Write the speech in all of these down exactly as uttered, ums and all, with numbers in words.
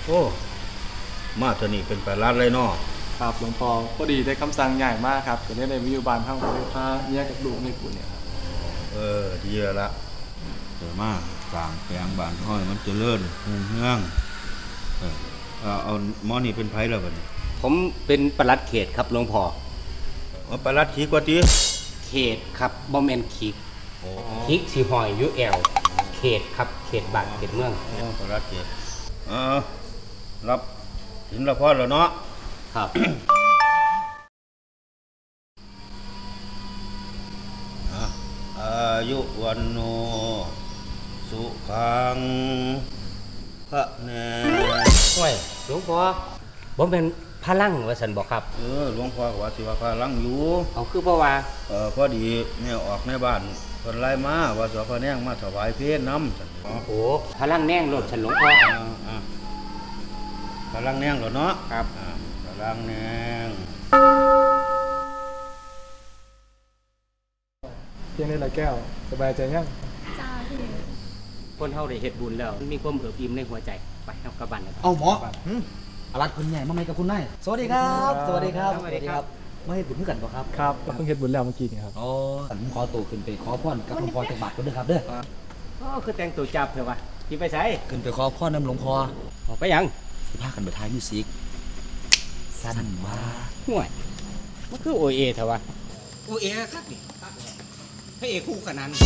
โอ้มาเถอะนี่เป็นแปดล้านเลยเนาะครับหลวงพ่อพอดีได้คำสั่งใหญ่มากครับก็ได้ในวิวบานทั้งประเทศพาแยกกับลูกในปุ่นเนี่ยครับเออดีแล้วละเดี๋ยวมาสร้างแปลงบ้านห้อยมันเจริญหุ่งเฮืองเออเอาหมอนี่เป็นไผแล้วบัดนี้ผมเป็นปลัดเขตครับหลวงพ่อเอาปลัดขีกว่าติเขตครับบ่แม่นขีกขีกสิหอยอยู่แอวเขตครับเขตบ้านเขตเมืองปลัดเขตเออรับสินละพรแล้วเนาะครับอายุวันโนสุขังพระเนโอ้ยหลวงพ่อบ่เป็นพลังว่าสันบอกครับเออหลวงพ่อว่าสิว่าพลังอยู่เอาคือเพราะว่าเออพอดีแม่ออกในบ้านเพิ่นไล่มาว่าสพแนงมาถวายเพลน้ำซั่นโอ้โหพลังแนงรถฉันหลวงพ่ออ่าพลังแนงเหรอเนาะครับพลังแนงเพียงนี้ละแก้วสบายใจยังจ้าพี่คนเฮาได้เฮ็ดบุญแล้วมีความเอิบอิ่มในหัวใจไปเฮากลับบ้านเอาหมออรัดคนใหญ่มาไหมกับคุณนายสวัสดีครับสวัสดีครับสวัสดีครับมาเฮ็ดบุญกันบ่ครับครับเพิ่งเฮ็ดบุญแล้วเมื่อกี้นี่ครับอ๋อผมขอตัวขึ้นไปขอพรกับหลวงพ่อจักบาทก่อนเด้อครับเด้ออ๋อคือแต่งตัวจับเถอะวะสิไปไสขึ้นไปขอพรนำหลวงพ่อออกไปยังสิพากันไปถ่ายมิวสิกสั่นว่าห่วยมันคือโอเอเถอะวะโอเอครับนี่พระเอกคู่ขนาน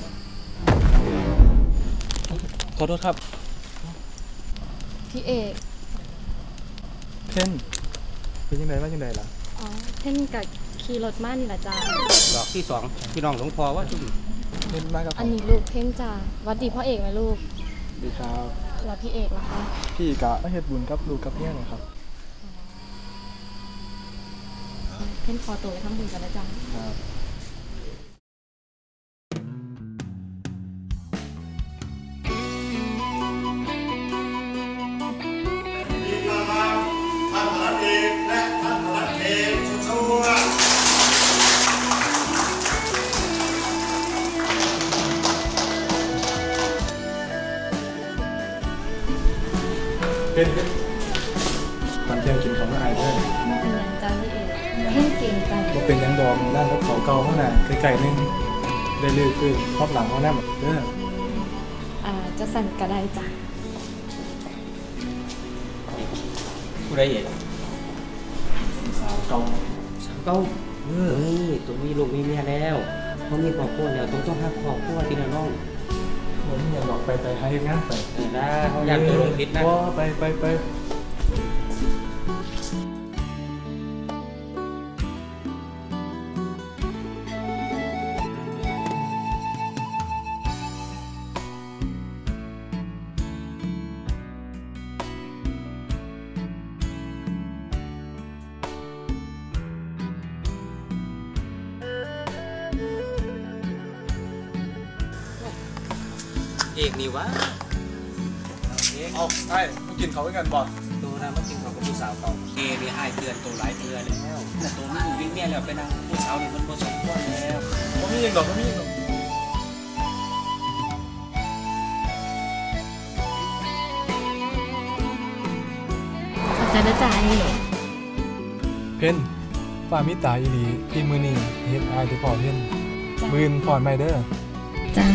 ขอโทษครับพี่เอกเพ่นเป็นยังไงว่ายังไงล่ะอ๋อเพ่นกับขี่รถมานี่แหละจ้าดอกที่สองพี่น้องหลวงพ่อว่าจุ่มเพ่นมากับอันนี้ลูกเพ่นจ้าวัดดีพ่อเอกไหมลูกดีครับแล้วพี่เอกล่ะคะพี่กะมาเฮ็ดบุญกับลูกกับเมียนะครับเพ่นขอตัวไปทำบุญกันนะจ้าครับเป็นตอนเที่ยงกินของอาหารด้วยไม่เป็นยังจ้าพี่เอกเพ่นเก่งจังว่าเป็นยังดองด้านรถเขาเก่าข้างหน้าไกลๆนึงได้ลื่นขึ้นครอบหลังเขาแน่แบบเด้ออ่าจะสั่นกระไดจ้ะผู้ใดเอกสาวเก่าสาวเก่าเฮ้ยตัวมีลูกมีเมียแล้วเขามีครอบครัวแล้วต้องต้องหาครอบครัวที่น้องผมอยากบอกไปไปให้งานไปนะเขาอยากตัวลงพิษนะไปไปไปเอกนี่วะเอาใช่มากินเขาด้วยกันบ่ตัวนะมากินเขากับผู้สาวเขาเอนี่ไอเตือนตัวหลายเตือนแล้วแต่ตัวนี้วิ่งเมียแล้วไปนั่งผู้สาวนี่มันผสมก้อนแล้วเขามีอย่างดอกเขามีอย่างดอกขอบใจนะจ๊ะนี่เพนฝ่ามิตาอีหลีที่มือนี่เฮ็ดอายที่พ่อเพนมือนพรไมเดอร์จ้า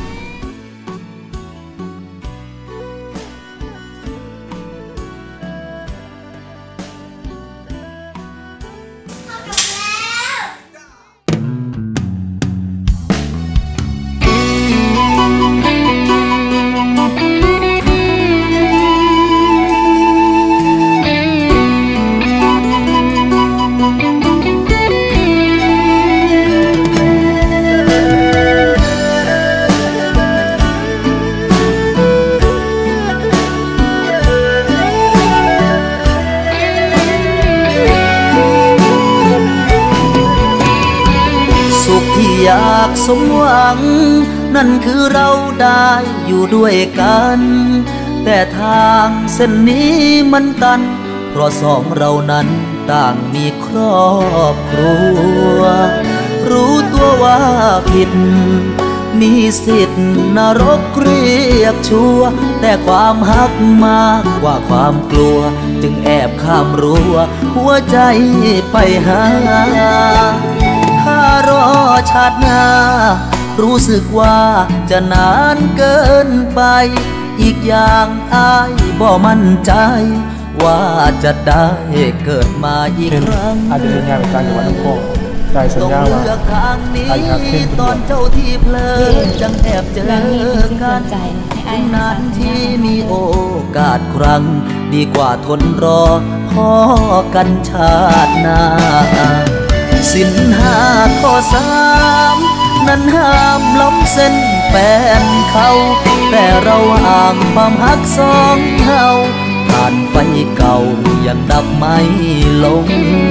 อยากสมหวังนั่นคือเราได้อยู่ด้วยกันแต่ทางเส้นนี้มันตันเพราะสองเรานั้นต่างมีครอบครัวรู้ตัวว่าผิดมีสิทธิ์นรกเรียกชัวแต่ความฮักมากกว่าความกลัวจึงแอบข้ามรั้วหัวใจไปหาถ้ารอชาติหน้ารู้สึกว่าจะนานเกินไปอีกอย่างอายบ่มั่นใจว่าจะได้เกิดมาอีกครั้งอาจจะเป็นงานเป็นการกับวันน้ำโขงได้สัญญาว่าอาจจะขึ้นเป็นตอนเจ้าที่เพลินจังแอบเจอกันทุกนาทีมีโอกาสครั้งดีกว่าทนรอพ่อกันชาติหน้าสินห้าข้อสามนั้นห้ามล้ำเส้นแฟนเขาแต่เราห่างความฮักสองเฮาผ่านไฟเก่ายังดับไม่ลง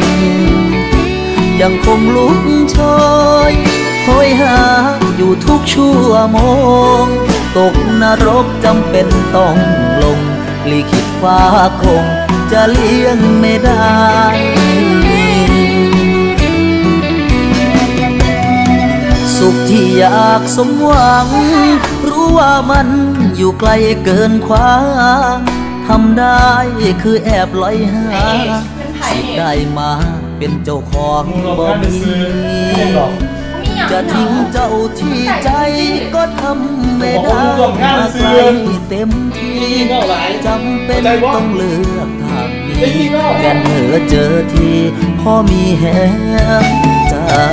ยังคงลุกโชยโหยหาอยู่ทุกชั่วโมงตกนรกจำเป็นต้องลงลิขิตฟ้าคงจะเลี้ยงไม่ได้สุขที่อยากสมหวังรู้ว่ามันอยู่ไกลเกินขวางทำได้คือแอบลอยหาสิได้มาเป็นเจ้าของบ่มีจะทิ้งเจ้าที่ใจก็ทำไม่ได้มาไกลเต็มที่จำเป็นต้องเลือกทางนี้แก่นเหอเจอที่พ่อมีแหงใจ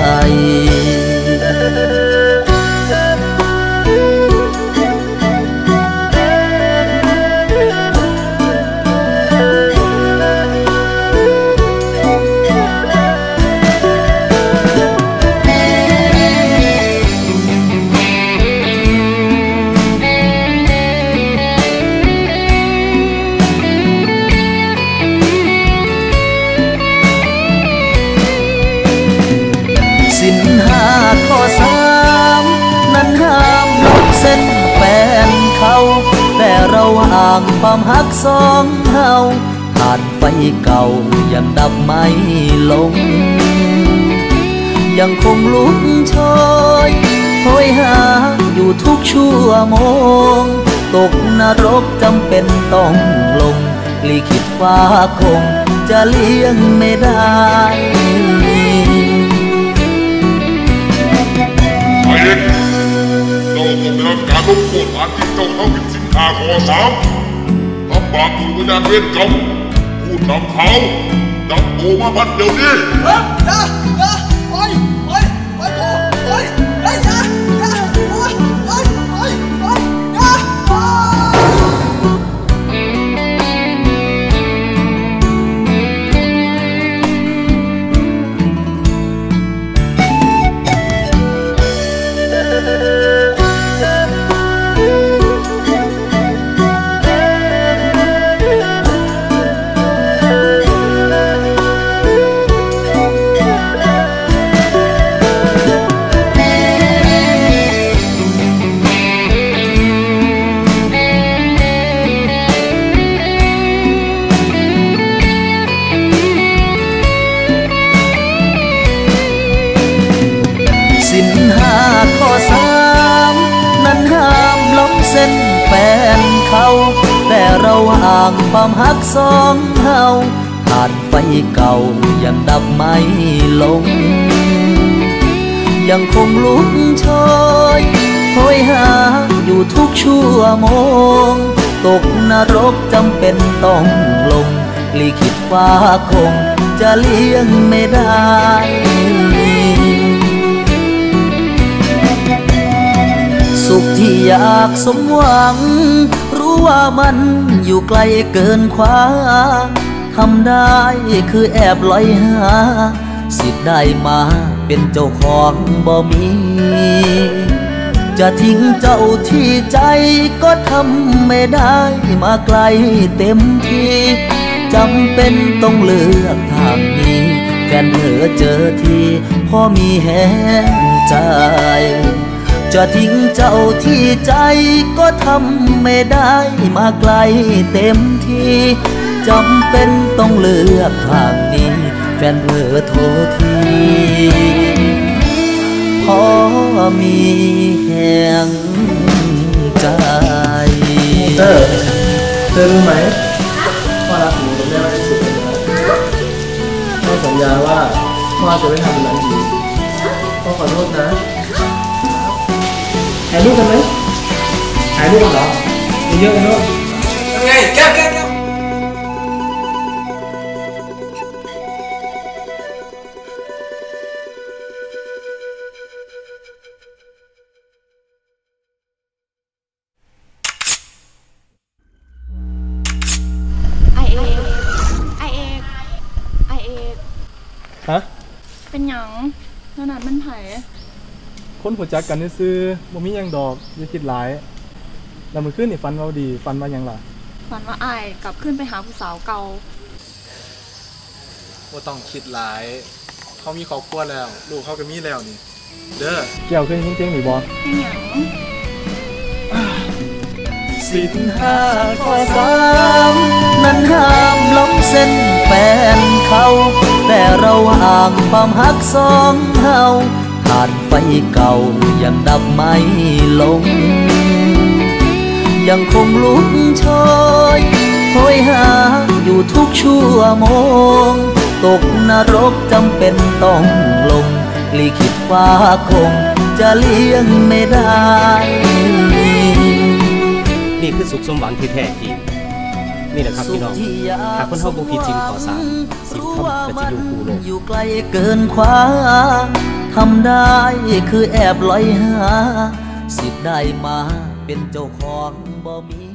แต่เราห่างความฮักสองเฮาผ่านไฟเก่ายังดับไม่ลงยังคงลุกโชยโหยหาอยู่ทุกชั่วโมงตกนรกจำเป็นต้องลงลิขิตฟ้าคงจะเลี้ยงไม่ได้ไอ้เด็กเจ้าต้องได้รับการลงโทษฐานที่เจ้าเข้าผิดสินค้าข้อสามทำบาปบุญวิญญาณเวรกรรมผู้นำเขาจับตัวมาพันเดี๋ยวนี้เฮ้ยอย่าอย่าไปไปไปกูไปไปอย่าอย่าไปไปไปไปอย่าเส้นแฟนเขาแต่เราห่างความฮักสองเฮาผ่านไฟเก่ายังดับไม่ลงยังคงลุกโชยโหยหาอยู่ทุกชั่วโมงตกนรกจำเป็นต้องลงลิขิตฟ้าคงจะเลี้ยงไม่ได้สุขที่อยากสมหวังรู้ว่ามันอยู่ไกลเกินขวางทำได้คือแอบลอยหาสิทธิ์ได้มาเป็นเจ้าของบ่มีจะทิ้งเจ้าที่ใจก็ทำไม่ได้มาไกลเต็มที่จำเป็นต้องเลือกทางนี้แฟนเธอเจอที่พ่อมีแหงใจจะทิ้งเจ้าที่ใจก็ทำไม่ได้มาไกลเต็มที่จำเป็นต้องเลือกทางนี้แฟนเธอโทษทีพอมีแห่งใจเธอเธอรู้ไหมพ่อรักหนูกับแม่มากที่สุดเลยนะพ่อสัญญาว่าพ่อจะไม่ทำแบบนั้นอีกพ่อขอโทษนะถ่ายรูปกันไหมถ่ายรูปกันเหรอเยอะๆเนอะยังไงแก้วแก้วแก้วไอเอกไอเอกไอเอกฮะเป็นหยังแล้วนั้นมันไผคนหัวจักกันซื้อบ่มีหยังดอกอย่าคิดหลายแล้วมื้อคืนนี่ฝันว่าดีฝันว่าหยังล่ะฝันว่าไอ้กลับขึ้นไปหาผู้สาวเก่าบ่ต้องคิดหลายเขามีครอบครัวแล้วลูกเขาก็มีแล้วนี่เด้อแก้วเคยจริงๆหรือบ่เป็นหยังสิบห้าข้อสามนั้นห้ามล้มเส้นแฟนเขาแต่เราห่างความฮักสองเฮาผ่านไฟเก่ายังดับไม่ลงยังคงลุกโชยโหยหาอยู่ทุกชั่วโมงตกนรกจำเป็นต้องลงลิขิตฟ้าคงจะเลี้ยงไม่ได้นี่คือสุขสมหวังที่แท้จริงนี่แหละครับพี่น้องหากคนเฮาบ่ผิดศีลข้อสามศีลธรรมก็สิอยู่คู่โลกอยู่ไกลเกินคว้าทำได้คือแอบลอยหาสิทธิ์ได้มาเป็นเจ้าของบ่มี